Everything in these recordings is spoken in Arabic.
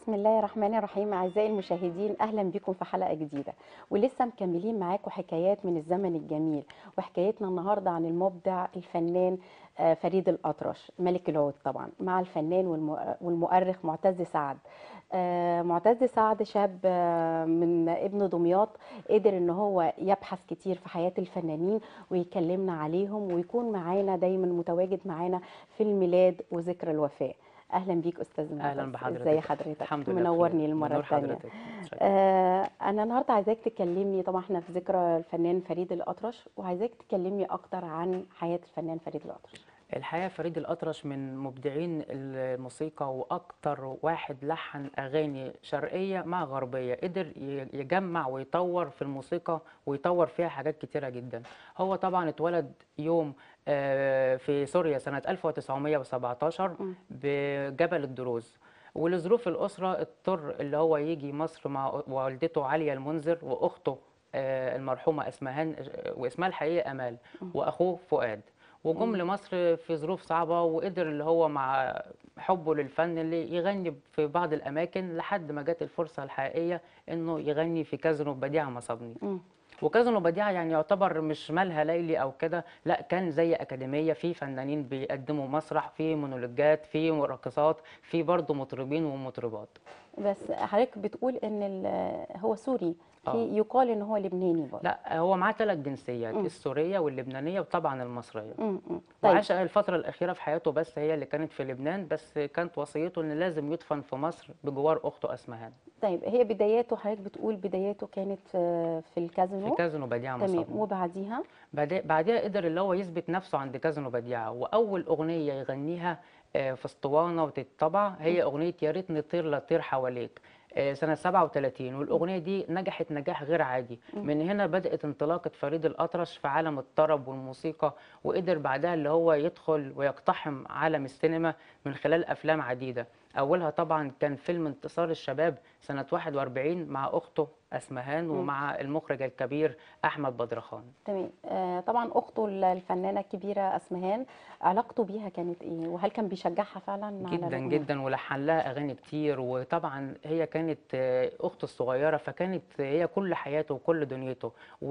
بسم الله الرحمن الرحيم. أعزائي المشاهدين، أهلا بكم في حلقة جديدة، ولسه مكملين معاكم حكايات من الزمن الجميل. وحكايتنا النهاردة عن المبدع الفنان فريد الأطرش ملك العود، طبعا مع الفنان والمؤرخ معتز سعد. معتز سعد شاب من ابن دمياط، قدر ان هو يبحث كتير في حياة الفنانين ويكلمنا عليهم ويكون معانا دايما متواجد معانا في الميلاد وذكرى الوفاة. اهلا بيك استاذ معتز، اهلا ازي بحضرتك. حضرتك؟ الحمد لله بخير، منورني المره بنور الثانيه. حضرتك. متشكر. انا النهارده عايزاك تكلمني، طبعا احنا في ذكرى الفنان فريد الاطرش، وعايزاك تكلمني اكتر عن حياه الفنان فريد الاطرش. الحقيقه فريد الأطرش من مبدعين الموسيقى، واكتر واحد لحن اغاني شرقيه مع غربيه، قدر يجمع ويطور في الموسيقى ويطور فيها حاجات كتيره جدا. هو طبعا اتولد يوم في سوريا سنه 1917 مم. بجبل الدروز. ولظروف الأسرة اضطر اللي هو يجي مصر مع والدته عليا المنذر وأخته المرحومة أسمهان، واسمها الحقيقي أمال، وأخوه فؤاد. وجم مم. لمصر في ظروف صعبة، وقدر اللي هو مع حبه للفن اللي يغني في بعض الأماكن لحد ما جت الفرصة الحقيقية إنه يغني في كازينو بديعة مصابني. مم. وكازينو بديعة يعني يعتبر مش مالها ليلي او كده، لا كان زي اكاديميه، في فنانين بيقدموا مسرح، في مونولوجات، في راقصات، في برضه مطربين ومطربات. بس حضرتك بتقول ان هو سوري، في اه يقال ان هو لبناني برضه. لا، هو معاه 3 جنسيات، مم. السوريه واللبنانيه وطبعا المصريه. مم. طيب. وعاش الفتره الاخيره في حياته بس هي اللي كانت في لبنان، بس كانت وصيته ان لازم يدفن في مصر بجوار اخته اسمهان. طيب، هي بداياته، حضرتك بتقول بداياته كانت في في الكازينو. كازينو بديعة تمام، مصابني. وبعديها؟ بعدها قدر اللي هو يثبت نفسه عند كازينو بديعة، وأول أغنية يغنيها في اسطوانة وتتطبع هي أغنية يا ريت نطير لطير حواليك سنة 37. والأغنية دي نجحت نجاح غير عادي. من هنا بدأت انطلاقة فريد الأطرش في عالم الطرب والموسيقى، وقدر بعدها اللي هو يدخل ويقتحم عالم السينما من خلال أفلام عديدة. أولها طبعا كان فيلم انتصار الشباب سنة 41 مع أخته أسمهان مم. ومع المخرج الكبير أحمد بدرخان. تمام. طبعا اخته الفنانه الكبيره اسمهان، علاقته بيها كانت ايه؟ وهل كان بيشجعها فعلا على جدا الغنى؟ جدا، ولحن لها اغاني كتير. وطبعا هي كانت اخته الصغيره، فكانت هي كل حياته وكل دنيته.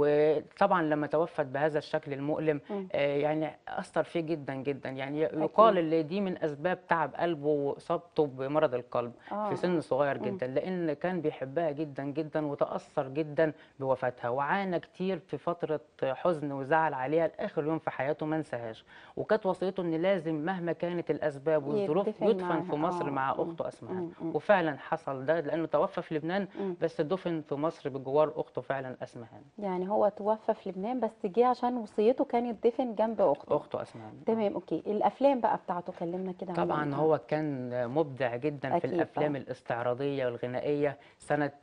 وطبعا لما توفت بهذا الشكل المؤلم مم. يعني اثر فيه جدا جدا. يعني اكيد. يقال ان دي من اسباب تعب قلبه واصابته بمرض القلب في سن اه. صغير مم. جدا، لان كان بيحبها جدا جدا وتاثر جدا بوفاتها، وعانى كتير في فتره حزن وزعل عليها لاخر يوم في حياته ما انساهاش. وكانت وصيته ان لازم مهما كانت الاسباب والظروف يدفن يدفن معاها. في مصر اه. مع مم. اخته اسمهان. مم. وفعلا حصل ده، لانه توفى في لبنان مم. بس دفن في مصر بجوار اخته فعلا اسمهان. يعني هو توفى في لبنان، بس جه عشان وصيته كانت دفن جنب اخته. اخته اسمهان تمام، اوكي. الافلام بقى بتاعته، كلمنا كده عنها. طبعا هو كان مبدع جدا في اكيد طبعا. الافلام الاستعراضيه والغنائيه. سنه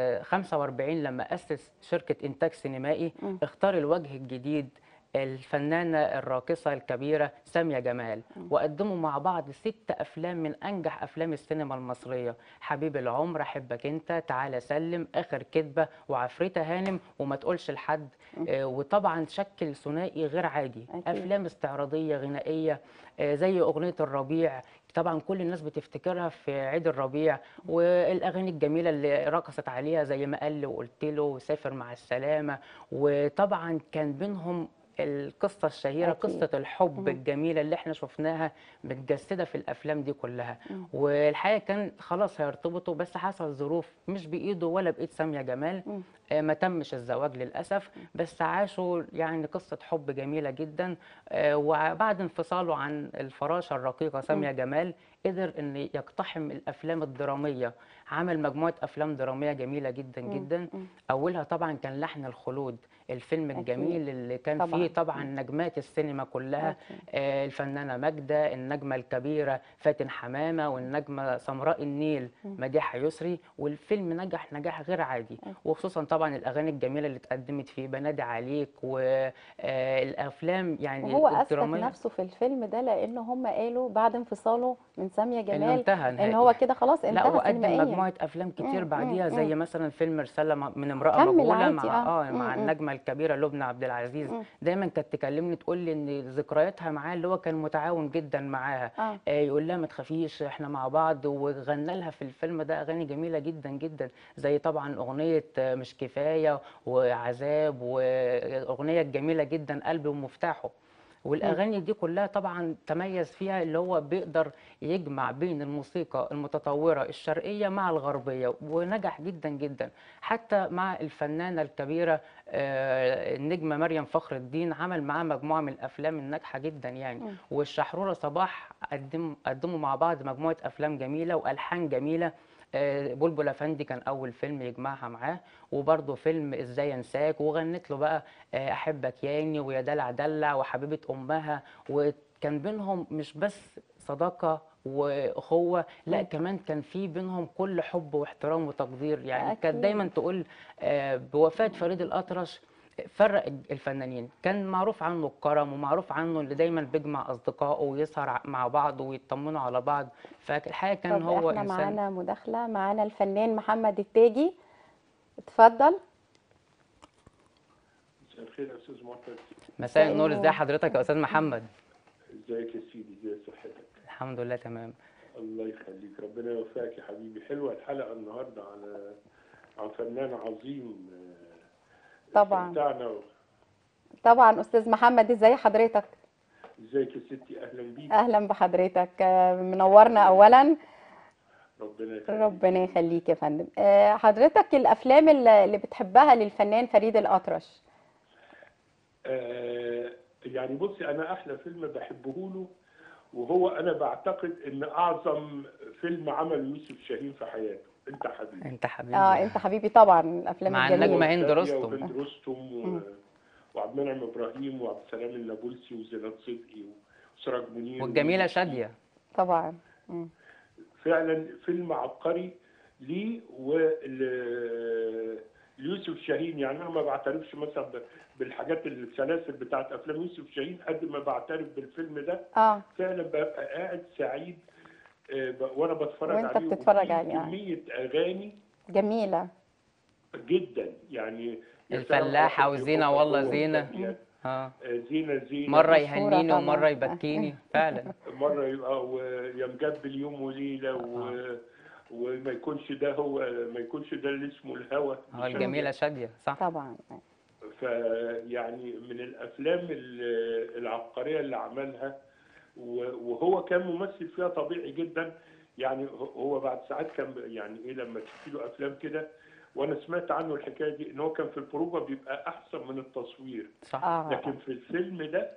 45 لما اسس شركه انتاج سينمائي، مم. اختار الوجه الجديد الفنانة الراقصة الكبيرة سامية جمال، مم. وقدموا مع بعض 6 أفلام من أنجح أفلام السينما المصرية: حبيب العمر، أحبك أنت، تعالى سلم، آخر كدبة، وعفريتة هانم، وما تقولش لحد. مم. وطبعا شكل ثنائي غير عادي، اكيد. أفلام استعراضية غنائية زي أغنية الربيع. طبعا كل الناس بتفتكرها في عيد الربيع، والاغاني الجميله اللي رقصت عليها زي ما قال لي وقلت له وسافر مع السلامه. وطبعا كان بينهم القصة الشهيرة، اكيد. قصة الحب مم. الجميلة اللي احنا شفناها متجسدة في الأفلام دي كلها. مم. والحقيقة كان خلاص هيرتبطوا، بس حصل ظروف مش بإيده ولا بإيد سامية جمال. مم. ما تمش الزواج للأسف، بس عاشوا يعني قصة حب جميلة جدا. وبعد انفصاله عن الفراشة الرقيقة مم. سامية جمال، قدر أن يقتحم الأفلام الدرامية. عمل مجموعة أفلام درامية جميلة جدا مم. جدا. مم. أولها طبعا كان لحن الخلود، الفيلم اكيد الجميل اللي كان فيه طبعا. طبعا مم. نجمات السينما كلها. اكيد. الفنانة ماجدة، النجمة الكبيرة فاتن حمامة، والنجمة سمراء النيل مم. مديحة يسري. والفيلم نجح نجاح غير عادي، أكيد. وخصوصا طبعا الأغاني الجميلة اللي اتقدمت فيه، بنادي عليك، والأفلام يعني وهو اثبت الدرامية. نفسه في الفيلم ده، لانه هم قالوا بعد انفصاله من سامية انه جمال انتهى ان نهائي. هو كده خلاص لا، انتهى وقدم سينمائيا. مجموعة أفلام كتير بعديها، مم. زي مثلا فيلم رسالة من امرأة كمل مجهولة عادي. مع مم. مع مم. النجمة الكبيرة لبنى عبد العزيز. مم. دايما كانت تكلمني تقول لي إن ذكرياتها معاه، اللي هو كان متعاون جدا معاها. اه. يقول لها ما تخافيش إحنا مع بعض، وغنى لها في الفيلم ده أغاني جميلة جدا جدا، زي طبعا أغنية مش كفاية وعذاب، وأغنية جميلة جدا قلبي ومفتاحه. مم. والاغاني دي كلها طبعا تميز فيها اللي هو بيقدر يجمع بين الموسيقى المتطوره الشرقيه مع الغربيه، ونجح جدا جدا. حتى مع الفنانه الكبيره النجمه مريم فخر الدين، عمل معاه مجموعه من الافلام الناجحه جدا يعني. مم. والشحروره صباح قدموا مع بعض مجموعه افلام جميله والحان جميله. بلبل افندي كان اول فيلم يجمعها معاه، وبرضه فيلم ازاي انساك، وغنت له بقى احبك ياني ويا دلع دلع وحبيبه امها. وكان بينهم مش بس صداقه واخوه، لا مم. كمان كان في بينهم كل حب واحترام وتقدير يعني. كانت اكيد. دايما تقول بوفاه فريد الأطرش فرق الفنانين. كان معروف عنه الكرم، ومعروف عنه اللي دايما بيجمع اصدقائه ويسهر مع بعض ويطمنوا على بعض. فالحقيقه كان طب هو احنا انسان. معانا مداخلة، معانا الفنان محمد التاجي، اتفضل. مساء الخير يا استاذ معتز. مساء مساء النور، ازي النور. حضرتك يا استاذ محمد؟ ازيك يا سيدي؟ ازي صحتك؟ الحمد لله تمام. الله يخليك، ربنا يوفقك يا حبيبي. حلوه الحلقه النهارده عن فنان عظيم. طبعا. استمتعنا. طبعا استاذ محمد، ازاي حضرتك؟ ازيك يا ستي؟ اهلا بيك. اهلا بحضرتك، منورنا اولا. ربنا يخليك. ربنا يخليك يا فندم. حضرتك الافلام اللي بتحبها للفنان فريد الأطرش؟ يعني بصي، انا احلى فيلم بحبه له، وهو انا بعتقد ان اعظم فيلم عمل يوسف شاهين في حياته، انت حبيبي. انت حبيبي. انت حبيبي، طبعا الافلام مع هو الجميله. النجمه هند وشادية رستم. وهند رستم وعبد المنعم ابراهيم وعبد السلام النابلسي وزينات صدقي وسراج منير والجميله شاديه. طبعا. فعلا فيلم عبقري ليه ليوسف شاهين. يعني انا ما بعترفش مثلا بالحاجات السلاسل بتاعت افلام يوسف شاهين قد ما بعترف بالفيلم ده. فعلا ببقى قاعد سعيد وانا بتفرج وانت عليه، بتتفرج وفيه عليه. كميه اغاني جميله جدا يعني. يا سلام على الفلاحه حب وزينه حبك والله هو زينه. وشادية. اه زينة زينة مره مشهوره يهنيني طبعا. ومره يبكيني فعلا. مرة يبقى ويا مجبل يوم وليلة وما يكونش ده هو، ما يكونش ده اللي اسمه الهوى. الجميله شاديه صح. طبعا. فيعني من الافلام العبقريه اللي عملها، وهو كان ممثل فيها طبيعي جدا. يعني هو بعد ساعات كان يعني ايه لما تشوفي له افلام كده، وانا سمعت عنه الحكايه دي ان هو كان في البروفه بيبقى احسن من التصوير. صح. لكن في الفيلم ده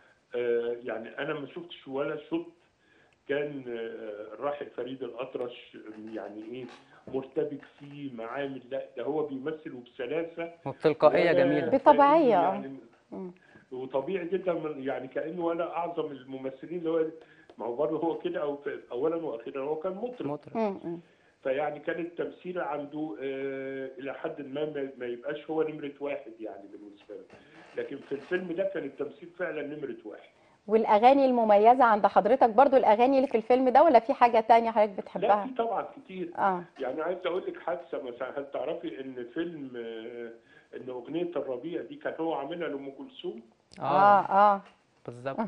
يعني انا ما شفتش ولا شوط كان الراحل فريد الأطرش يعني ايه مرتبك فيه معامل. لا، ده هو بيمثل وبسلاسه وبتلقائيه جميله. بطبيعيه. يعني وطبيعي جدا، يعني كانه ولا اعظم الممثلين اللي هو. ما هو برضه هو كده، او اولا واخيرا هو كان مطرب. فيعني كان التمثيل عنده الى حد ما يبقاش هو نمره واحد يعني بالنسبه له. لكن في الفيلم ده كان التمثيل فعلا نمره واحد. والاغاني المميزه عند حضرتك برضو الاغاني اللي في الفيلم ده، ولا في حاجه تانية حضرتك بتحبها؟ لا، في طبعا كتير. يعني عايز اقول لك حادثه مثلا. هل تعرفي ان فيلم ان اغنيه الربيع دي كان هو عاملها لام كلثوم؟ بالظبط.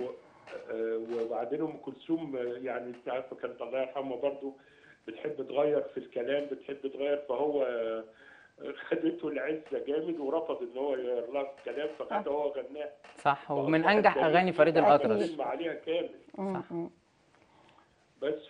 وبعدين ام كلثوم يعني انت عارفه كانت الله يرحمها برضه بتحب تغير في الكلام، بتحب تغير، فهو خدته العزه جامد ورفض ان هو يغير لها في الكلام، فخدها هو غناها. صح، ومن انجح اغاني فريد الأطرش. فيلم عليها كامل. صح. بس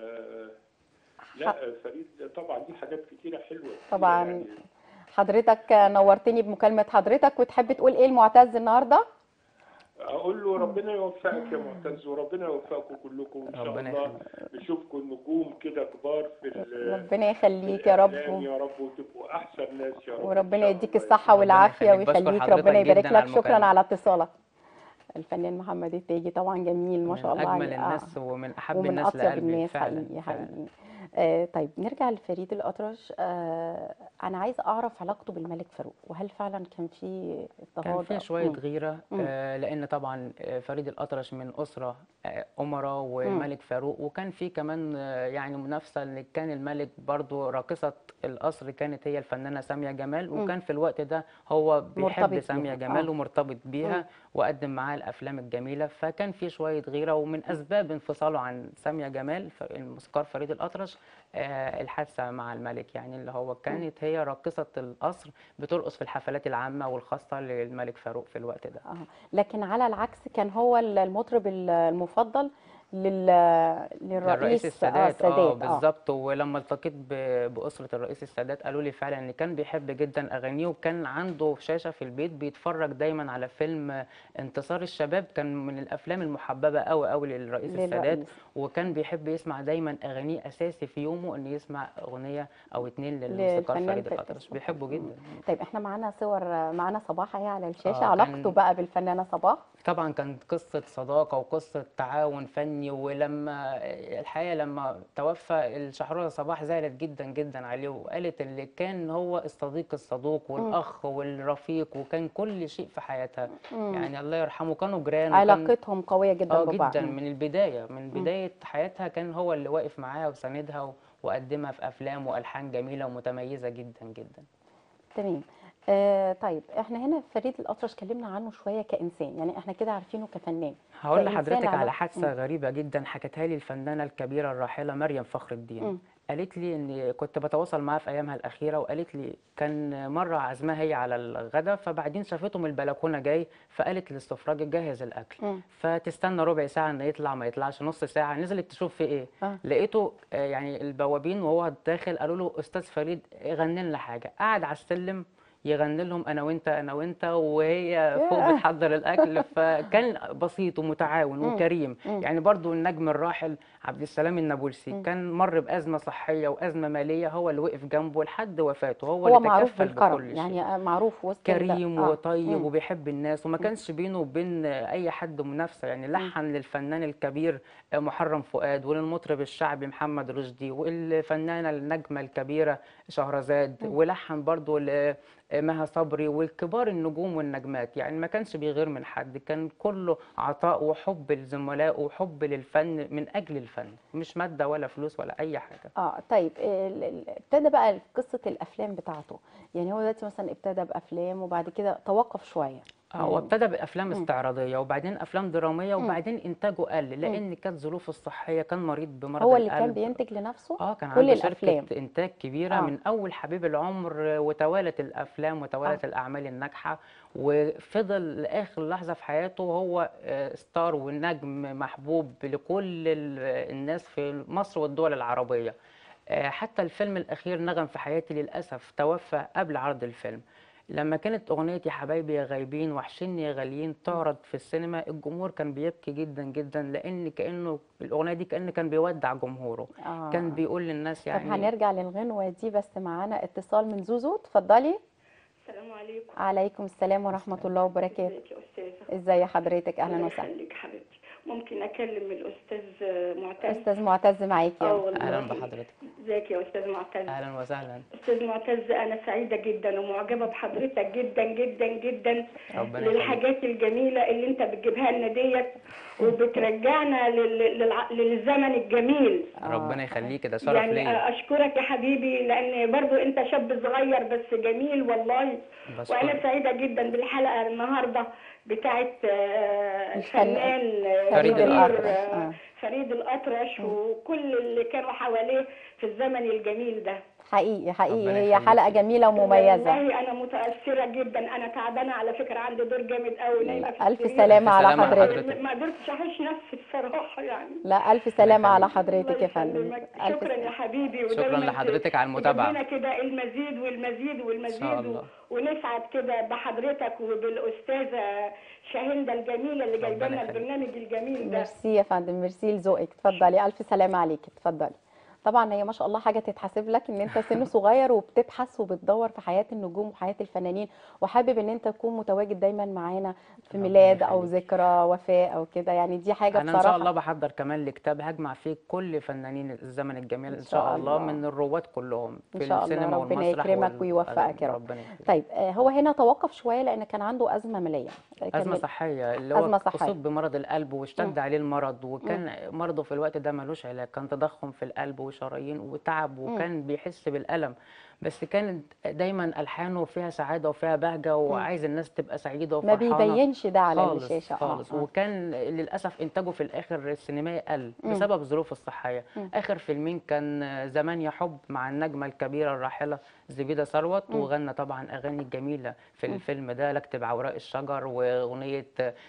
لا، فريد طبعا دي حاجات كتيره حلوه طبعا يعني. حضرتك نورتني بمكالمه حضرتك، وتحب تقول ايه لمعتز النهارده؟ اقول له ربنا يوفقك يا معتز، وربنا يوفقكم كلكم ان شاء الله. نشوفكم نجوم كده كبار في ربنا يخليك يا رب. يا رب، وتبقوا احسن ناس يا رب. وربنا يديك الصحه والعافيه ويخليك. ربنا يبارك لك. شكرا على اتصالك. الفنان محمد التاجي طبعا جميل ما شاء الله عليه. عليه. من اجمل الناس ومن احب ومن الناس اطيب لقلبي الناس. فعلا. حقيقي. طيب نرجع لفريد الأطرش. أنا عايزة أعرف علاقته بالملك فاروق، وهل فعلا كان في كان اضطهاد فيها أو شوية غيرة، مم. لأن طبعا فريد الأطرش من أسرة أمراء مم. والملك فاروق، وكان في كمان يعني منافسة، اللي كان الملك برضو راقصة القصر كانت هي الفنانة سامية جمال، مم. وكان في الوقت ده هو بيحب مرتبط سامية بيها. جمال ومرتبط مم. بيها، وقدم معاها الأفلام الجميلة، فكان في شوية غيرة. ومن أسباب انفصاله عن سامية جمال الموسيقار فريد الأطرش الحادثة مع الملك، يعني اللي هو مم. كانت هي راقصة القصر بترقص في الحفلات العامة والخاصة للملك فاروق في الوقت ده. لكن على العكس كان هو المطرب المفضل لل... للرئيس للرئيس السادات، السادات. بالظبط. ولما التقيت بأسرة الرئيس السادات قالوا لي فعلا ان كان بيحب جدا اغانيه، وكان عنده شاشة في البيت بيتفرج دايما على فيلم انتصار الشباب، كان من الافلام المحببة قوي قوي للرئيس السادات، للرئيس وكان بيحب يسمع دايما اغانيه، اساسي في يومه ان يسمع اغنية او اتنين للموسيقار للفنان فريد الأطرش، بيحبه جدا. طيب احنا معانا صور، معانا صباح اهي على الشاشة، اه علاقته كان بقى بالفنانة صباح. طبعا كانت قصة صداقة وقصة تعاون فني، ولما الحقيقة لما توفى الشحرورة صباح زعلت جدا جدا عليه، وقالت اللي كان هو الصديق الصدوق مم. والأخ والرفيق، وكان كل شيء في حياتها، مم. يعني الله يرحمه، كانوا جيران، وكان علاقتهم قوية جدا ببعض. جدا من البداية، من مم. بداية حياتها كان هو اللي واقف معاها وساندها وقدمها في أفلام وألحان جميلة ومتميزة جدا جدا. تمام. طيب احنا هنا فريد الأطرش كلمنا عنه شوية كإنسان، يعني احنا كده عارفينه كفنان. هقول كإنسان لحضرتك على علاقة. حادثة غريبة جدا حكتها لي الفنانة الكبيرة الراحلة مريم فخر الدين. مم. قالت لي ان كنت بتواصل معاها في ايامها الاخيره، وقالت لي كان مره عزمها هي على الغدا، فبعدين شافته من البلكونه جاي، فقالت للسفراجي جهز الاكل، مم. فتستنى ربع ساعه ان يطلع، ما يطلعش، نص ساعه، نزلت تشوف في ايه، لقيته يعني البوابين وهو داخل قالوا له استاذ فريد غني لنا حاجه، قعد على السلم يغني لهم انا وانت انا وانت، وهي فوق ياه. بتحضر الاكل، فكان بسيط ومتعاون مم. وكريم. مم. يعني برضو النجم الراحل عبد السلام النابلسي مم. كان مر بأزمة صحية وأزمة مالية، هو اللي وقف جنبه لحد وفاته، هو اللي هو معروف تكفل بالكرم، بكل شيء، يعني معروف وسط كريم وطيب مم. وبيحب الناس، وما مم. كانش بينه وبين أي حد منافسة. يعني مم. لحن للفنان الكبير محرم فؤاد، وللمطرب الشعبي محمد رشدي، والفنانة النجمة الكبيرة شهرزاد، مم. ولحن برضو مها صبري، والكبار النجوم والنجمات، يعني ما كانش بيغير من حد، كان كله عطاء وحب لزملائه وحب للفن من أجل الفن، مش مادة ولا فلوس ولا أي حاجة. طيب ابتدى بقى قصة الأفلام بتاعته، يعني هو دلوقتي مثلا ابتدى بأفلام وبعد كده توقف شوية هو يعني. ابتدى بافلام مم. استعراضيه، وبعدين افلام دراميه، مم. وبعدين انتاجه قل مم. لان كانت ظروفه الصحيه، كان مريض بمرض هو اللي كان القلب. بينتج لنفسه كان كل عنده شركه الأفلام. انتاج كبيره اه من اول حبيب العمر، وتوالت الافلام اه وتوالت الاعمال الناجحه، وفضل لاخر لحظه في حياته هو ستار ونجم محبوب لكل الناس في مصر والدول العربيه. حتى الفيلم الأخير نغم في حياتي للأسف توفى قبل عرض الفيلم. لما كانت أغنية يا حبايبي يا غايبين وحشني يا غاليين تعرض في السينما، الجمهور كان بيبكي جدا جدا، لأن كأنه الأغنية دي كان بيودع جمهوره، كان اه بيقول للناس طب يعني. هنرجع للغنوة دي، بس معانا اتصال من زوزو، اتفضلي. السلام عليكم. عليكم السلام ورحمة الله وبركاته. ازيك يا استاذه؟ ازي حضرتك؟ اهلا الله وسهلا. يخليك حبيبتي. ممكن اكلم الاستاذ معتز؟ استاذ معتز معاكي اهو. والله. أهلا بحضرتك. ازيك يا استاذ معتز؟ أهلا وسهلا. استاذ معتز، انا سعيده جدا ومعجبه بحضرتك جدا جدا جدا، ربنا يخليك. للحاجات الجميله اللي انت بتجيبها لنا ديت، وبترجعنا للزمن الجميل. ربنا يخليك، ده شرف يعني ليا. اشكرك يا حبيبي، لان برضو انت شاب صغير بس جميل والله. بشكرك. وانا سعيده جدا بالحلقه النهارده بتاعت الفنان فريد الكبير الأطرش. فريد الأطرش وكل اللي كانوا حواليه في الزمن الجميل ده. حقيقي حقيقي ربنا هي يخليكي. حلقة جميلة ومميزة. والله انا متاثره جدا، انا تعبانه على فكره، عندي دور جامد قوي، نايمه في ألف السرير. سلامة على سلامة حضرتك. لحضرتك. ما قدرتش احش نفسي الصراحه يعني. لا ألف سلامة على يخليك. حضرتك الله يا فندم. يسلمك. ألف شكرا يا حبيبي، شكرا ودايما لحضرتك على تجيب المتابعة. لنا كده المزيد والمزيد إن شاء والمزيد الله. ونسعد كده بحضرتك وبالاستاذه شاهندة الجميله اللي جايبه ربنا لنا يخليك. البرنامج الجميل ده. ميرسي يا فندم، ميرسي لذوقك. اتفضلي، ألف سلامة عليكي، اتفضلي. طبعا هي ما شاء الله حاجه تتحسب لك ان انت سن صغير وبتبحث وبتدور في حياه النجوم وحياه الفنانين، وحابب ان انت تكون متواجد دايما معانا في ربنا ميلاد او يخليك. ذكرى وفاه او كده، يعني دي حاجه انا ان شاء بصراحه. الله بحضر كمان لكتاب هجمع فيه كل فنانين الزمن الجميل ان ان شاء شاء الله، الله. من الرواد كلهم ان في شاء الله السينما ربنا والمسرح يكرمك ويوفقك والاغاني. يا رب. ربنا يخليك. طيب هو هنا توقف شويه لان كان عنده ازمه ماليه. أزمة كان صحية، اللي هو ازمه صحيه. أصيب بمرض القلب مم. واشتد عليه المرض، مم. وكان مرضه في الوقت ده ملوش علاج، كان تضخم في القلب وشرايين وتعب، مم. وكان بيحس بالألم. بس كانت دايما ألحانه فيها سعادة وفيها بهجة، مم. وعايز الناس تبقى سعيدة ما وفرحانة. بيبينش ده على خالص الشاشه. خالص. وكان للأسف إنتاجه في الآخر السينمائي قل مم. بسبب ظروفه الصحية. مم. آخر فيلمين كان زمان يا حب مع النجمة الكبيرة الراحلة زبيدة ثروت، مم. وغنى طبعا أغاني جميلة في مم. الفيلم ده، لاكتب عوراء الشجر، وأغنية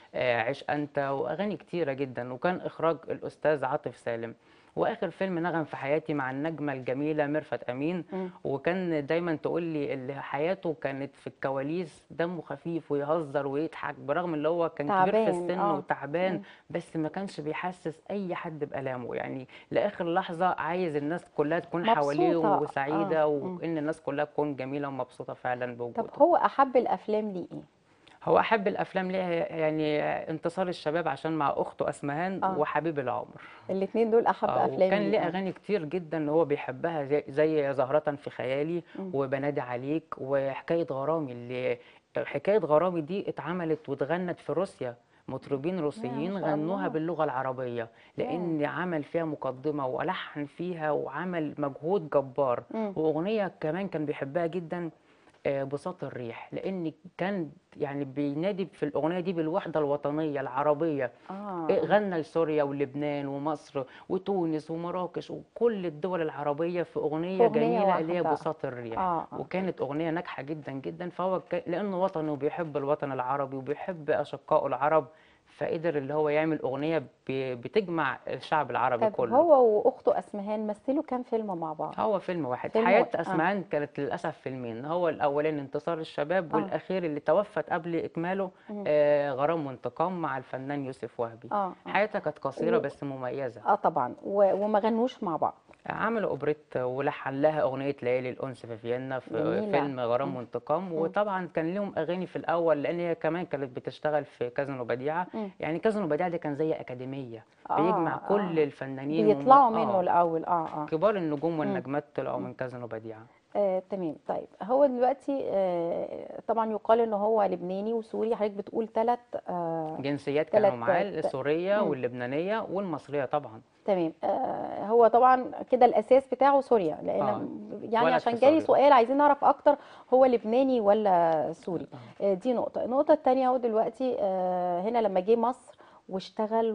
عيش أنت، وأغاني كتيرة جدا، وكان إخراج الأستاذ عاطف سالم. وآخر فيلم نغم في حياتي مع النجمة الجميلة ميرفت أمين. مم. وكان دايما تقول لي اللي حياته كانت في الكواليس دمه خفيف ويهزر ويضحك، برغم اللي هو كان كبير في تعبان. السن اه. وتعبان، مم. بس ما كانش بيحسس أي حد بآلامه، يعني لآخر لحظة عايز الناس كلها تكون حواليه مبسوطه. اه. وسعيدة، مم. وإن الناس كلها تكون جميلة ومبسوطة فعلا طب بوجوده. هو احب الافلام ليه ايه؟ هو أحب الأفلام ليه؟ يعني انتصار الشباب عشان مع أخته أسمهان، اه. وحبيب العمر. الاتنين دول احب افلام وكان ليه. ليه اه. أغاني كتير جدا هو بيحبها، زي زهرة في خيالي، مم. وبنادي عليك، وحكاية غرامي. حكاية غرامي دي اتعملت واتغنت في روسيا، مطربين يا ما روسيين شاء غنوها الله. باللغة العربية، يا. لأن عمل فيها مقدمة ولحن فيها وعمل مجهود جبار. مم. وأغنية كمان كان بيحبها جدا، بساط الريح، لأن كان يعني بينادي في الأغنية دي بالوحدة الوطنية العربية. اه. اه. غنى لسوريا ولبنان ومصر وتونس ومراكش وكل الدول العربية في في أغنية اغنيه جميلة اللي هي واحده. بساط الريح. اه. اه. وكانت أغنية ناجحة جدا جدا، فهو لأنه وطني وبيحب الوطن العربي وبيحب أشقائه العرب، فقدر اللي هو يعمل أغنية بتجمع الشعب العربي طب كله. هو واخته اسمهان مثلوا كام فيلم مع بعض؟ هو فيلم واحد. فيلم حياة اه. أسمعان كانت للأسف فيلمين، هو الأولاني انتصار الشباب، اه. والأخير اللي توفت قبل إكماله مم. غرام وانتقام مع الفنان يوسف وهبي. اه. اه. حياتها كانت قصيرة بس مميزة. اه طبعا وما غنوش مع بعض. عملوا اوبريت ولحن لها اغنيه ليالي الانس في فيينا في جميله. فيلم غرام مم. وانتقام. مم. وطبعا كان لهم اغاني في الاول، لان هي كمان كانت بتشتغل في كازينو بديعه. مم. يعني كازينو بديعه دي كان زي اكاديميه اه. بيجمع كل اه. الفنانين بيطلعوا منه الاول. اه. اه. كبار النجوم مم. والنجمات طلعوا مم. من كازينو بديعه. تمام. طيب هو دلوقتي طبعا يقال ان هو لبناني وسوري، حضرتك بتقول جنسيات كانوا ثلاث معاه، السوريه واللبنانيه والمصريه طبعا. تمام. هو طبعا كده الاساس بتاعه سوريا، لان اه يعني ولد في عشان جالي سوريا. سؤال عايزين نعرف اكتر هو لبناني ولا سوري. دي نقطة. النقطة التانية هو دلوقتي هنا لما جه مصر واشتغل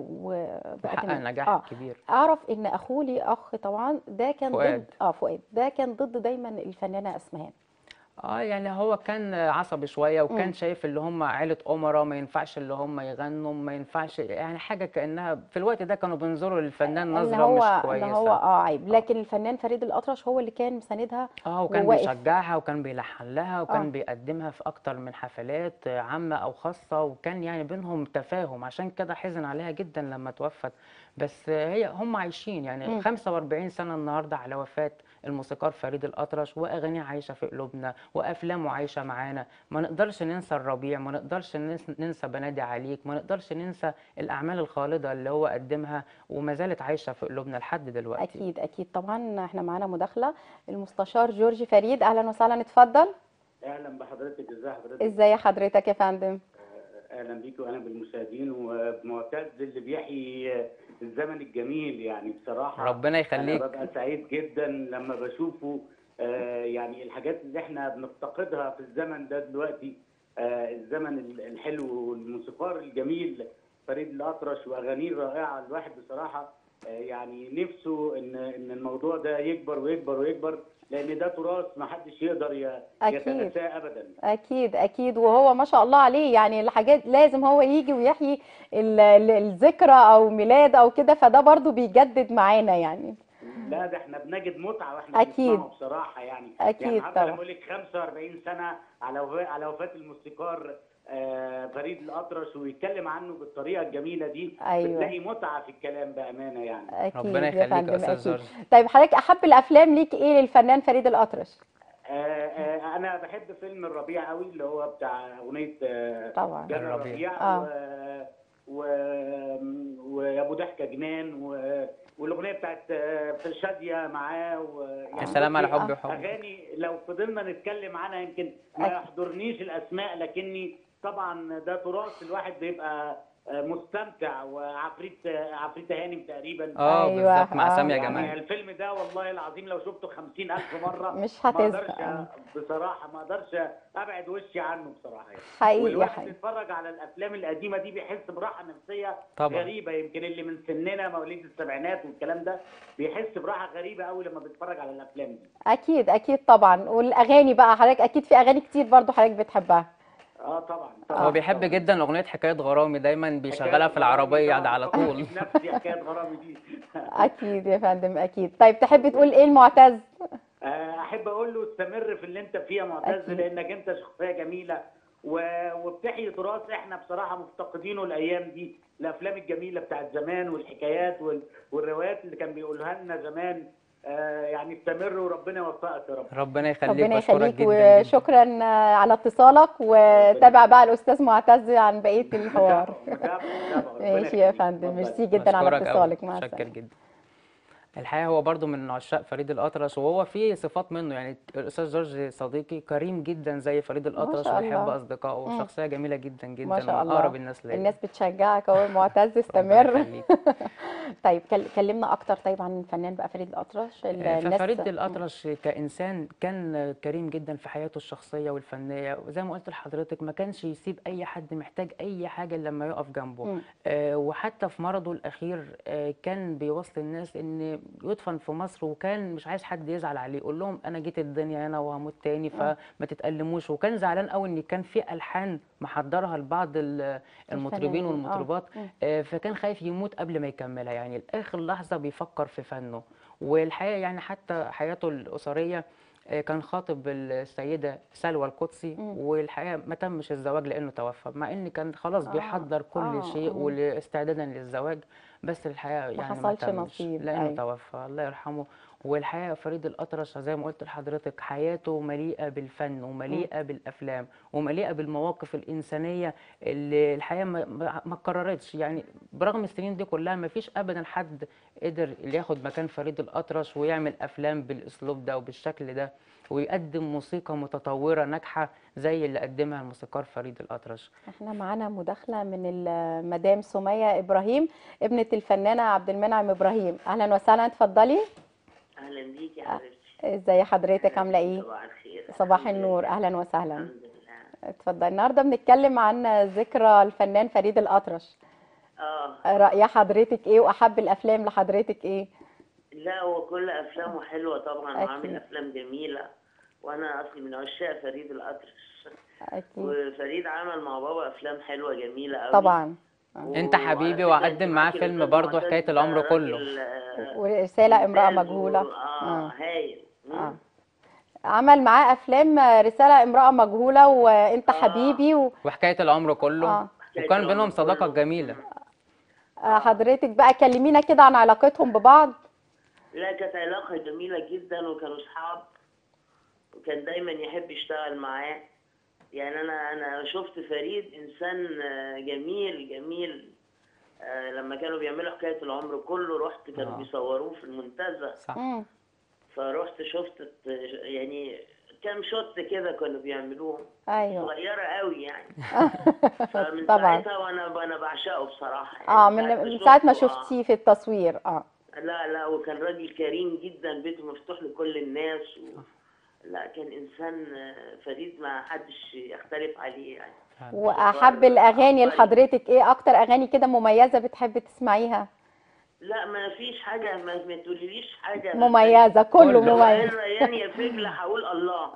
وبقى وحقق تمام. نجاح كبير. اعرف ان اخوه لي اخ طبعا ده كان ضد فؤاد. فؤاد ده كان ضد دايما الفنانة اسمهان. يعني هو كان عصبي شوية، وكان مم. شايف اللي هم عيلة أمراء، ما ينفعش اللي هم يغنوا، ما ينفعش، يعني حاجة كأنها في الوقت ده كانوا بينظروا للفنان ان نظرة هو مش ان هو كويسة. عيب، اه لكن الفنان فريد الأطرش هو اللي كان مساندها وكان وواقف. بيشجعها، وكان بيلحن لها، اه. وكان بيقدمها في أكتر من حفلات عامة أو خاصة، وكان يعني بينهم تفاهم، عشان كده حزن عليها جدا لما توفت. بس هم عايشين يعني مم. 45 سنة النهاردة على وفاة الموسيقار فريد الأطرش، وأغانيه عايشة في قلوبنا، وأفلامه عايشة معانا. ما نقدرش ننسى الربيع، ما نقدرش ننسى بنادي عليك، ما نقدرش ننسى الأعمال الخالدة اللي هو قدمها، وما زالت عايشة في قلوبنا لحد دلوقتي. اكيد اكيد طبعا. احنا معانا مداخله المستشار جورج فريد، اهلا وسهلا، اتفضل. اهلا بحضرتك. ازي حضرتك؟ ازاي حضرتك يا فندم؟ اهلا بيك واهلا بالمشاهدين وبمعتز اللي بيحيي الزمن الجميل. يعني بصراحه ربنا انا يخليك. ببقى سعيد جدا لما بشوفه. يعني الحاجات اللي احنا بنفتقدها في الزمن ده دلوقتي، الزمن الحلو والموسيقار الجميل فريد الأطرش واغانيه الرائعه. الواحد بصراحه يعني نفسه ان الموضوع ده يكبر ويكبر ويكبر، لان ده تراث ما حدش يقدر اكيد يتناساه ابدا. اكيد اكيد. وهو ما شاء الله عليه، يعني الحاجات لازم هو يجي ويحيي الذكرى او ميلاد او كده، فده برضو بيجدد معانا يعني. لا ده احنا بنجد متعه واحنا اكيد بنسمعه بصراحه. يعني اكيد هفضل طبعا. اقول لك 45 سنه على وفاه الموسيقار فريد الأطرش ويتكلم عنه بالطريقة الجميلة دي، ايوه بتلاقي متعة في الكلام بأمانة يعني. ربنا اكيد يا يخليك يا فندم استاذ اكيد. جورج. طيب حضرتك احب الافلام ليك ايه للفنان فريد الأطرش؟ أنا بحب فيلم الربيع قوي، اللي هو بتاع أغنية طبعا جنى الربيع. الربيع ويا ابو ضحكه جنان والاغنيه بتاعت شاديه معاه يا سلام على حبي بصي، وحب. اغاني لو فضلنا نتكلم عنها يمكن ما يحضرنيش الاسماء، لكني طبعا ده تراث الواحد بيبقى مستمتع. عفريت هانم تقريبا. ايوه بالظبط مع سامية يعني جمال. الفيلم ده والله العظيم لو شفته 50,000 مرة مش ما هتزهق. اقدرش بصراحة، ما اقدرش ابعد وشي عنه بصراحة يعني. حقيقي والواحد حقيقي. بيتفرج على الافلام القديمة دي بيحس براحة نفسية طبعا. غريبة. يمكن اللي من سننا مواليد السبعينات والكلام ده بيحس براحة غريبة قوي لما بيتفرج على الافلام دي. اكيد اكيد طبعا. والاغاني بقى حضرتك اكيد في اغاني كتير برضو حضرتك بتحبها. طبعا هو بيحب طبعاً. جدا اغنيه حكايه غرامي، دايما بيشغلها حكاية في العربيه غرامي ده على طبعاً، طول. بفكر في نفسي حكاية غرامي دي. اكيد يا فندم اكيد. طيب تحب تقول ايه المعتز؟ احب اقول له استمر في اللي انت فيه يا معتز، أكيد. لانك انت شخصيه جميله وبتحيي تراث احنا بصراحه مفتقدينه الايام دي. الافلام الجميله بتاعت زمان والحكايات والروايات اللي كان بيقولها لنا زمان. يعني استمر وربنا يوفقك يا رب. ربنا يخليك ربنا واشكرك يخليك جدا جدا. وشكرا على اتصالك. وتابع بقى الاستاذ معتز عن بقيه الحوار. متابعه. ماشي يا فندم، ميرسي جدا على بشكرك قوي، اتصالك. مع متشكر السلامه. جدا. الحقيقه هو برضو من عشاق فريد الأطرش، وهو فيه صفات منه. يعني الاستاذ جورج صديقي كريم جدا زي فريد ما الأطرش شاء ويحب الله. اصدقائه، وشخصيه جميله جدا ما جدا شاء ومن اقرب الله. الناس ليا. الناس بتشجعك اهو معتز، ربنا استمر. يخليك. طيب كلمنا اكتر طيب عن الفنان بقى فريد الأطرش. الناس ففريد الأطرش كإنسان كان كريم جدا في حياته الشخصية والفنية، وزي ما قلت لحضرتك ما كانش يسيب أي حد محتاج أي حاجة إلا لما يقف جنبه. وحتى في مرضه الأخير كان بيوصل الناس إن يدفن في مصر، وكان مش عايز حد يزعل عليه، يقول لهم أنا جيت الدنيا هنا وهموت تاني فما تتألموش. وكان زعلان قوي إن كان في ألحان محضرها لبعض المطربين والمطربات، فكان خايف يموت قبل ما يكملها، يعني لآخر لحظة بيفكر في فنه. والحقيقة يعني حتى حياته الأسرية كان خاطب السيدة سلوى القدسي، والحقيقة ما تمش الزواج لأنه توفى، مع إن كان خلاص بيحضر كل شيء واستعدادا للزواج، بس الحقيقة يعني ما حصلش تمش نصيب. لأنه أيوة. توفى، الله يرحمه. والحقيقة فريد الأطرش زي ما قلت لحضرتك حياته مليئة بالفن ومليئة بالأفلام ومليئة بالمواقف الإنسانية اللي الحقيقة ما اتكررتش. يعني برغم السنين دي كلها ما فيش أبدا حد قدر ياخد مكان فريد الأطرش ويعمل أفلام بالأسلوب ده وبالشكل ده ويقدم موسيقى متطورة ناجحة زي اللي قدمها الموسيقار فريد الأطرش. احنا معانا مداخلة من المدام سمية إبراهيم ابنة الفنانة عبد المنعم إبراهيم. أهلا وسهلا، اتفضلي. اهلا بيك يا حبيبتي. ازي حضرتك، عاملة ايه؟ صباح الخير. صباح النور. أهلا وسهلا. الحمد لله. اتفضلي. النهاردة بنتكلم عن ذكرى الفنان فريد الأطرش. رأي حضرتك ايه واحب الافلام لحضرتك ايه؟ لا هو كل افلامه حلوه طبعا، أكيد. وعامل افلام جميله، وانا اصلي من عشاق فريد الأطرش. اكيد. وفريد عمل مع بابا افلام حلوه جميله قوي طبعا. انت حبيبي، وقدم معاه فيلم برضه حكايه العمر كله، ورسالة امرأة مجهولة. هايل. عمل معاه افلام رسالة امرأة مجهولة وانت حبيبي وحكايه العمر كله. وكان بينهم صداقه جميله. حضرتك بقى كلمينا كده عن علاقتهم ببعض. لا كانت علاقه جميله جدا، وكانوا اصحاب، وكان دايما يحب يشتغل معاه. يعني انا شفت فريد انسان جميل جميل. لما كانوا بيعملوا حكايه العمر كله رحت، كانوا بيصوروه في المنتزه. صح. فرحت شفت يعني كام شوت كده كانوا بيعملوهم. ايوه. صغيره قوي يعني. فمن طبعا. ساعتها وانا بعشقه بصراحه. يعني من ساعه ما شفتيه في التصوير. لا وكان راجل كريم جدا، بيته مفتوح لكل الناس لا كان انسان فريد ما حدش يختلف عليه يعني. واحب الاغاني لحضرتك ايه؟ اكتر اغاني كده مميزه بتحب تسمعيها؟ لا ما فيش حاجه، ما تقوليليش حاجه مميزه، كله مميز. يعني يا فجل هقول الله.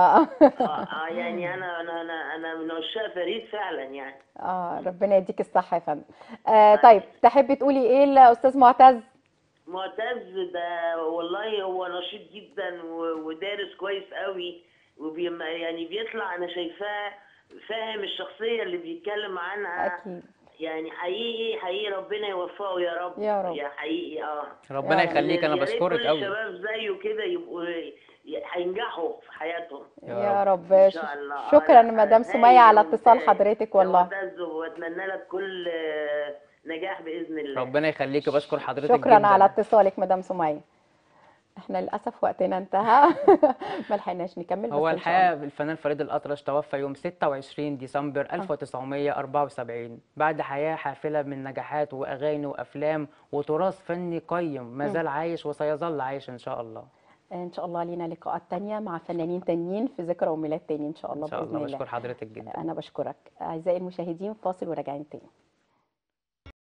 يعني انا من عشاق فريد فعلا يعني. ربنا يديك الصحه يا فندم. طيب تحبي تقولي ايه لاستاذ معتز؟ معتز ده والله هو نشيط جدا ودارس كويس قوي، يعني بيطلع انا شايفاه فاهم الشخصيه اللي بيتكلم عنها. اكيد. يعني حقيقي حقيقي ربنا يوفقه يا رب. يا رب. يا حقيقي ربنا يا رب. يخليك، انا يا ريت بشكرك كل قوي. الشباب زيه كده يبقوا هينجحوا في حياتهم يا رب. ان شاء الله. شكرا لا، مدام سمية هايل على يا اتصال ممتاز حضرتك يا والله. معتز، واتمنى لك كل نجاح باذن الله. ربنا يخليك، بشكر حضرتك شكرا جدا. على اتصالك مدام سمية. احنا للاسف وقتنا انتهى ما لحقناش نكمل. هو بس ان شاء الله الحقيقة الفنان فريد الأطرش توفى يوم 26 ديسمبر 1974 بعد حياة حافلة من نجاحات وأغاني وأفلام وتراث فني قيم ما زال عايش وسيظل عايش إن شاء الله. ان شاء الله لينا لقاءات تانية مع فنانين تانيين في ذكرى وميلاد تاني ان شاء الله إن شاء باذن الله. الله. بشكر حضرتك جدا. انا بشكرك. اعزائي المشاهدين، فاصل وراجعين تاني.